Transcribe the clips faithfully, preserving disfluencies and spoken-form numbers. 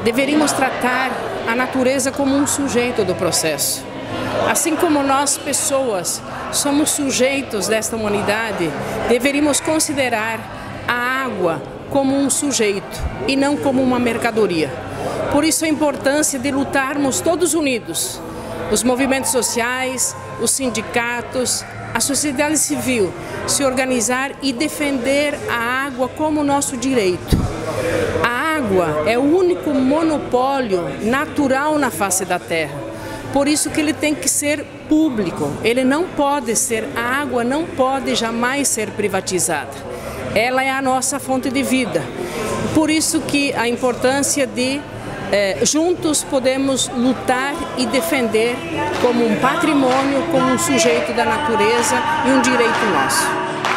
deveríamos tratar a natureza como um sujeito do processo. Assim como nós, pessoas, somos sujeitos desta humanidade, deveríamos considerar a água como um sujeito e não como uma mercadoria. Por isso a importância de lutarmos todos unidos, os movimentos sociais, os sindicatos, a sociedade civil, se organizar e defender a água como nosso direito. A água é o único monopólio natural na face da terra. Por isso que ele tem que ser público, ele não pode ser, a água não pode jamais ser privatizada. Ela é a nossa fonte de vida. Por isso que a importância de eh, juntos podemos lutar e defender como um patrimônio, como um sujeito da natureza e um direito nosso.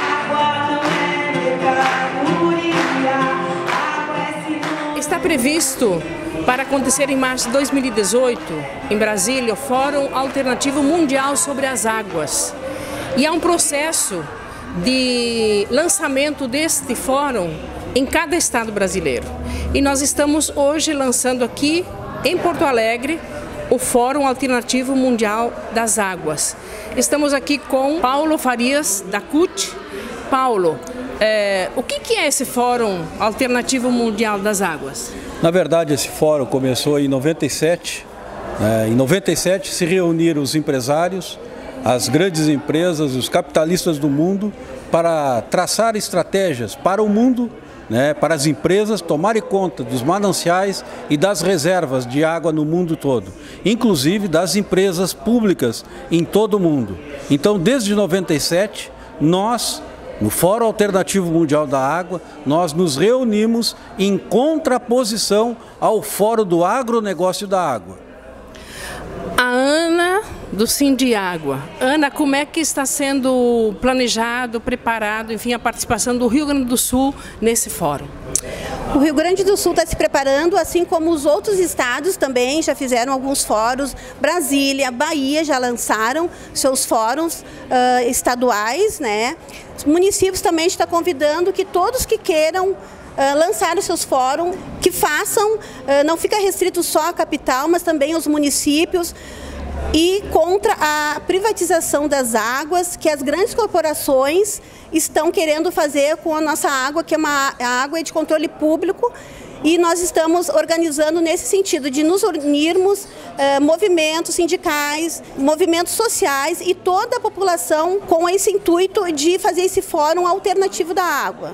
Está previsto para acontecer em março de dois mil e dezoito, em Brasília, o Fórum Alternativo Mundial sobre as Águas. E há um processo de lançamento deste fórum em cada estado brasileiro. E nós estamos hoje lançando aqui, em Porto Alegre, o Fórum Alternativo Mundial das Águas. Estamos aqui com Paulo Farias, da C U T. Paulo, é, o que é esse Fórum Alternativo Mundial das Águas? Na verdade, esse fórum começou em noventa e sete. Em noventa e sete se reuniram os empresários, as grandes empresas, os capitalistas do mundo para traçar estratégias para o mundo, né, para as empresas tomarem conta dos mananciais e das reservas de água no mundo todo, inclusive das empresas públicas em todo o mundo. Então, desde noventa e sete, nós, no Fórum Alternativo Mundial da Água, nós nos reunimos em contraposição ao Fórum do Agronegócio da Água. A Ana do Sindiágua. Ana, como é que está sendo planejado, preparado, enfim, a participação do Rio Grande do Sul nesse fórum? O Rio Grande do Sul está se preparando, assim como os outros estados também já fizeram alguns fóruns. Brasília, Bahia já lançaram seus fóruns uh, estaduais, né? Os municípios também estão convidando que todos que queiram Uh, lançar os seus fóruns, que façam, uh, não fica restrito só à capital, mas também os municípios, e contra a privatização das águas que as grandes corporações estão querendo fazer com a nossa água, que é uma a água de controle público, e nós estamos organizando nesse sentido de nos unirmos, uh, movimentos sindicais, movimentos sociais e toda a população com esse intuito de fazer esse fórum alternativo da água.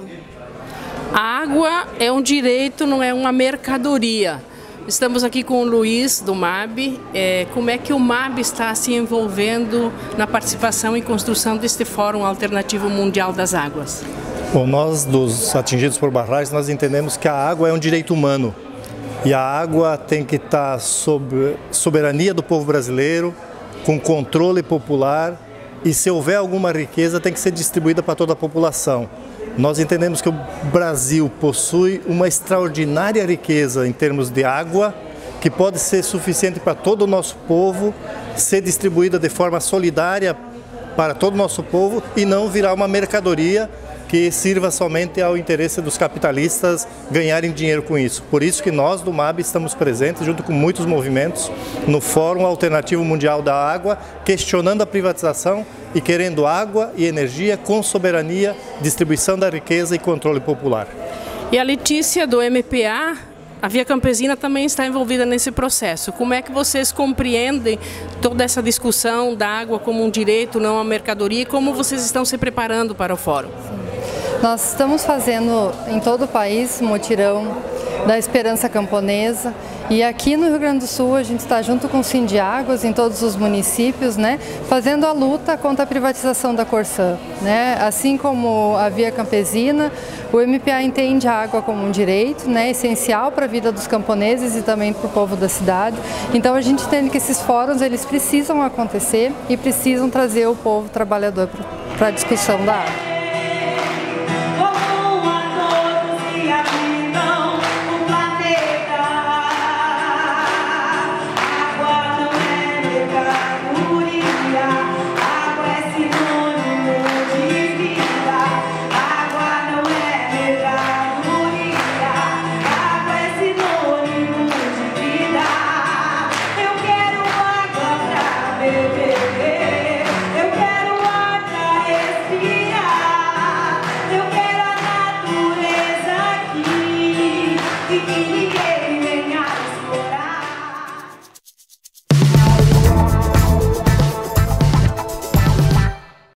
A água é um direito, não é uma mercadoria. Estamos aqui com o Luiz, do M A B. É, como é que o M A B está se envolvendo na participação e construção deste Fórum Alternativo Mundial das Águas? Bom, nós, dos atingidos por barragens, nós entendemos que a água é um direito humano. E a água tem que estar sob soberania do povo brasileiro, com controle popular. E se houver alguma riqueza, tem que ser distribuída para toda a população. Nós entendemos que o Brasil possui uma extraordinária riqueza em termos de água, que pode ser suficiente para todo o nosso povo, ser distribuída de forma solidária para todo o nosso povo e não virar uma mercadoria que sirva somente ao interesse dos capitalistas ganharem dinheiro com isso. Por isso que nós do M A B estamos presentes, junto com muitos movimentos, no Fórum Alternativo Mundial da Água, questionando a privatização e querendo água e energia com soberania, distribuição da riqueza e controle popular. E a Letícia, do M P A, a Via Campesina, também está envolvida nesse processo. Como é que vocês compreendem toda essa discussão da água como um direito, não uma mercadoria, e como vocês estão se preparando para o fórum? Nós estamos fazendo em todo o país um mutirão da esperança camponesa, e aqui no Rio Grande do Sul a gente está junto com o Sindiáguas em todos os municípios, né, fazendo a luta contra a privatização da Corsã, né? Assim como a Via Campesina, o M P A entende a água como um direito, né, essencial para a vida dos camponeses e também para o povo da cidade. Então a gente entende que esses fóruns eles precisam acontecer e precisam trazer o povo trabalhador para a discussão da água.